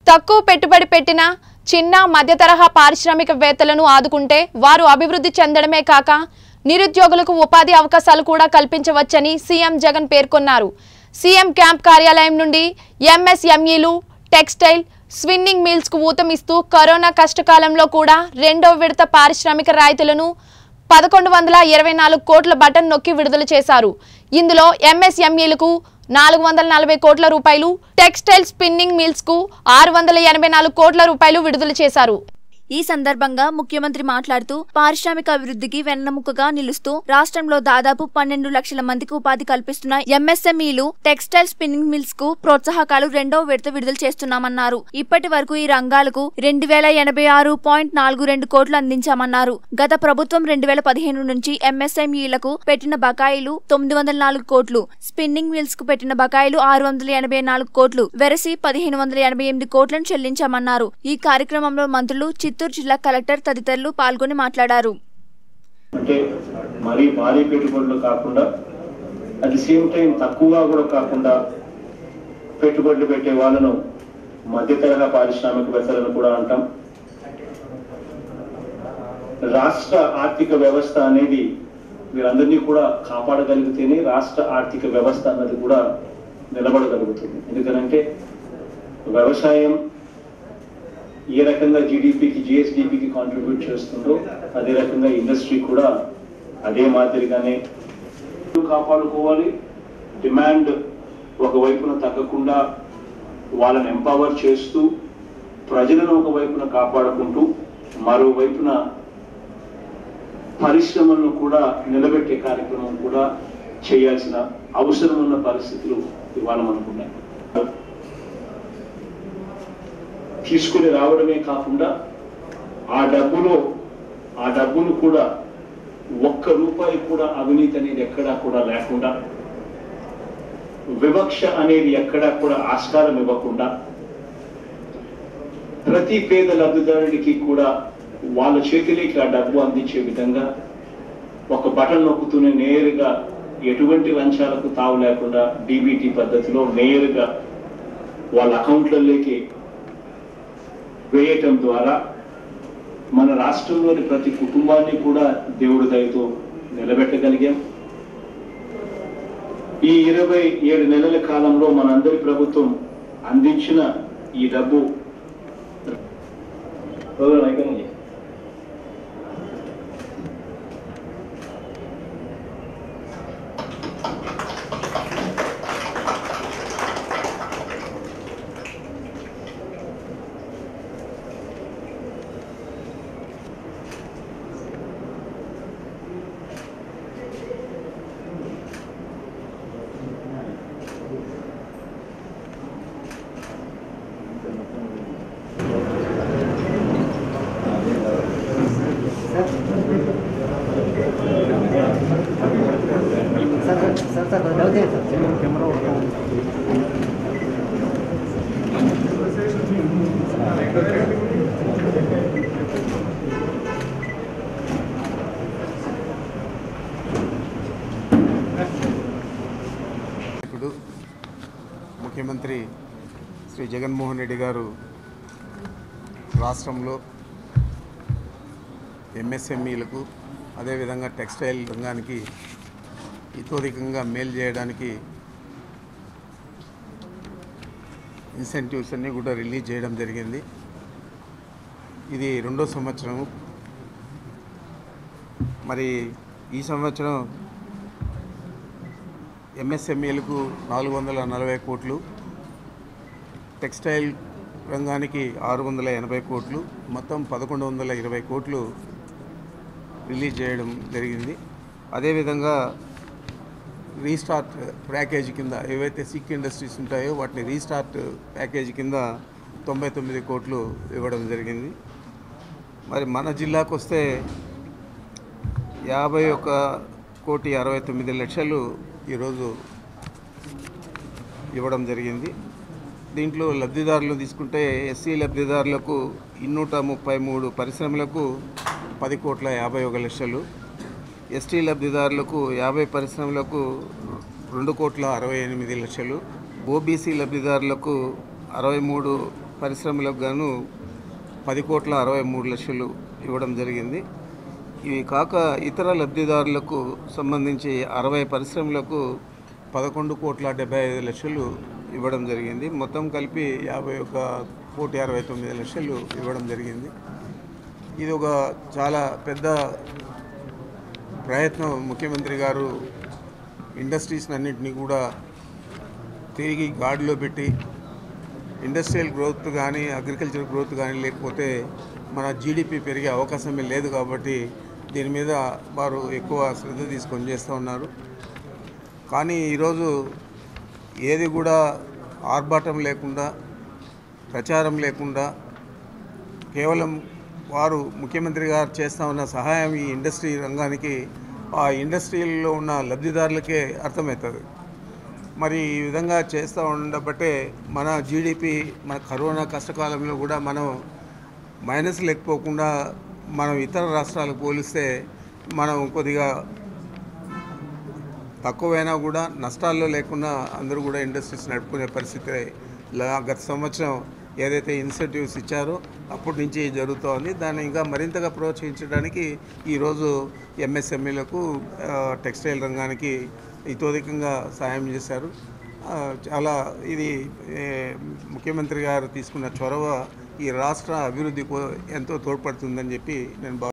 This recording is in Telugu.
తక్కువ పెట్టుబడి పెట్టిన చిన్న మధ్యతరహా పారిశ్రామికవేత్తలను ఆదుకుంటే వారు అభివృద్ధి చెందడమే కాక నిరుద్యోగులకు ఉపాధి అవకాశాలు కూడా కల్పించవచ్చని సీఎం జగన్ పేర్కొన్నారు. సీఎం క్యాంప్ కార్యాలయం నుండి ఎంఎస్ఎంఈలు, టెక్స్టైల్, స్పిన్నింగ్ మిల్స్ కు ఊతమిస్తూ కరోనా కష్టకాలంలో కూడా రెండో విడత పారిశ్రామిక రాయితీలను 1124 కోట్ల బటన్ నొక్కి విడుదల చేశారు. ఇందులో ఎంఎస్ఎంఈలకు 440 కోట్ల రూపాయలు, టెక్స్టైల్ స్పిన్నింగ్ మిల్స్ కు 684 కోట్ల రూపాయలు విడుదల చేశారు. ఈ సందర్భంగా ముఖ్యమంత్రి మాట్లాడుతూ పారిశ్రామిక అభివృద్ధికి వెన్నెముకగా నిలుస్తూ రాష్ట్రంలో దాదాపు 12 లక్షల మందికి ఉపాధి కల్పిస్తున్న ఎంఎస్ఎంఈలు, టెక్స్టైల్ స్పిన్నింగ్ మిల్స్ కు ప్రోత్సాహకాలు రెండో విడత విడుదల చేస్తున్నామన్నారు. ఇప్పటి వరకు ఈ రంగాలకు 2086.42 కోట్లు అందించామన్నారు. గత ప్రభుత్వం 2015 నుంచి ఎంఎస్ఎంఈలకు పెట్టిన బకాయిలు 904 కోట్లు, స్పిన్నింగ్ మిల్స్ కు పెట్టిన బకాయిలు 684 కోట్లు, వెరసి 1588 కోట్లను చెల్లించామన్నారు. ఈ కార్యక్రమంలో మంత్రులు, చిత్తూరు జిల్లా కలెక్టర్ తదితరులు పాల్గొని మాట్లాడారు. అంటే మరీ భారీ పెట్టుబడులు కాకుండా అట్ ది సేమ్ టైం తక్కువగా కూడా కాకుండా పెట్టుబడులు పెట్టే వాళ్ళను మధ్యతరహా పారిశ్రామికవేత్తలను కూడా అంటాం. రాష్ట్ర ఆర్థిక వ్యవస్థ అనేది వీరందరినీ కూడా కాపాడగలిగితేనే రాష్ట్ర ఆర్థిక వ్యవస్థ అన్నది కూడా నిలబడగలుగుతుంది. ఎందుకనంటే వ్యవసాయం ఏ రకంగా జీడిపికి, జిఎస్డిపికి కాంట్రిబ్యూట్ చేస్తుందో అదే రకంగా ఇండస్ట్రీ కూడా అదే మాదిరిగానే కాపాడుకోవాలి. డిమాండ్ ఒకవైపున తగ్గకుండా వాళ్ళని ఎంపవర్ చేస్తూ ప్రజలను ఒకవైపున కాపాడుకుంటూ మరోవైపున పరిశ్రమలను కూడా నిలబెట్టే కార్యక్రమం కూడా చేయాల్సిన అవసరం ఉన్న పరిస్థితులు ఇవాళ మనకున్నాయి. తీసుకుని రావడమే కాకుండా ఆ డబ్బును కూడా ₹1 కూడా అవినీతి అనేది ఎక్కడా కూడా లేకుండా, వివక్ష అనేది ఎక్కడా కూడా ఆస్కారం ఇవ్వకుండా ప్రతి పేద లబ్ధిదారుడికి కూడా వాళ్ళ చేతిలోకి ఆ డబ్బు అందించే విధంగా ఒక బటన్ నొక్కుతూనే నేరుగా ఎటువంటి లంచాలకు తావు లేకుండా డీబీటీ పద్ధతిలో నేరుగా వాళ్ళ అకౌంట్లలోకి వేయటం ద్వారా మన రాష్ట్రంలోని ప్రతి కుటుంబాన్ని కూడా దేవుడి దయతో నిలబెట్టగలిగాం. ఈ 27 నెలల కాలంలో మనందరి ప్రభుత్వం అందించిన ఈ డబ్బు ముఖ్యమంత్రి శ్రీ జగన్మోహన్ రెడ్డి గారు రాష్ట్రంలో ఎంఎస్ఎంఈలకు అదేవిధంగా టెక్స్టైల్ రంగానికి ఇతోధికంగా మేలు చేయడానికి ఇన్సెంటివ్స్ అన్నీ కూడా రిలీజ్ చేయడం జరిగింది. ఇది 2వ సంవత్సరం. మరి ఈ సంవత్సరం ఎంఎస్ఎంఈలకు 440 కోట్లు, టెక్స్టైల్ రంగానికి 680 కోట్లు, మొత్తం 1120 కోట్లు రిలీజ్ చేయడం జరిగింది. అదేవిధంగా రీస్టార్ట్ ప్యాకేజీ కింద ఏవైతే సిక్ ఇండస్ట్రీస్ ఉంటాయో వాటిని రీస్టార్ట్ ప్యాకేజీ కింద 99 కోట్లు ఇవ్వడం జరిగింది. మరి మన జిల్లాకు వస్తే 51,69,00,000 ఈరోజు ఇవ్వడం జరిగింది. దీంట్లో లబ్ధిదారులు తీసుకుంటే ఎస్సీ లబ్ధిదారులకు 233 పరిశ్రమలకు 10,51,00,000, ఎస్టీ లబ్ధిదారులకు 50 పరిశ్రమలకు 2,68,00,000, ఓబీసీ లబ్ధిదారులకు 63 పరిశ్రమలకు గాను 10,63,00,000 ఇవ్వడం జరిగింది. ఇవి కాక ఇతర లబ్ధిదారులకు సంబంధించి 60 పరిశ్రమలకు 11,75,00,000 ఇవ్వడం జరిగింది. మొత్తం కలిపి 51,69,00,000 ఇవ్వడం జరిగింది. ఇది ఒక చాలా పెద్ద ప్రయత్నం. ముఖ్యమంత్రి గారు ఇండస్ట్రీస్ అన్నింటినీ కూడా తిరిగి గాడిలో పెట్టి ఇండస్ట్రియల్ గ్రోత్ కానీ అగ్రికల్చర్ గ్రోత్ కానీ లేకపోతే మన జీడిపి పెరిగే అవకాశమే లేదు. కాబట్టి దీని మీద వారు ఎక్కువ శ్రద్ధ తీసుకొని చేస్తూ ఉన్నారు. కానీ ఈరోజు ఏది కూడా ఆర్భాటం లేకుండా, ప్రచారం లేకుండా, కేవలం వారు ముఖ్యమంత్రి గారు చేస్తూ ఉన్న సహాయం ఈ ఇండస్ట్రీ రంగానికి, ఆ ఇండస్ట్రీలో ఉన్న లబ్ధిదారులకే అర్థమవుతుంది. మరి ఈ విధంగా చేస్తూ ఉండబట్టే మన జీడిపి మన కరోనా కష్టకాలంలో కూడా మనం మైనస్ లేకపోకుండా మనం ఇతర రాష్ట్రాలకు పోలిస్తే మనం కొద్దిగా తక్కువైనా కూడా నష్టాల్లో లేకుండా అందరూ కూడా ఇండస్ట్రీస్ నడుపుకునే పరిస్థితి గత సంవత్సరం ఏదైతే ఇన్సెంటివ్స్ ఇచ్చారో అప్పటి నుంచి జరుగుతోంది. దాన్ని ఇంకా మరింతగా ప్రోత్సహించడానికి ఈరోజు ఎంఎస్ఎంఈలకు, టెక్స్టైల్ రంగానికి ఇతోధికంగా సాయం చేశారు. చాలా ఇది ముఖ్యమంత్రి గారు తీసుకున్న చొరవ ఈ రాష్ట్ర అభివృద్ధికి ఎంతో తోడ్పడుతుందని చెప్పి నేను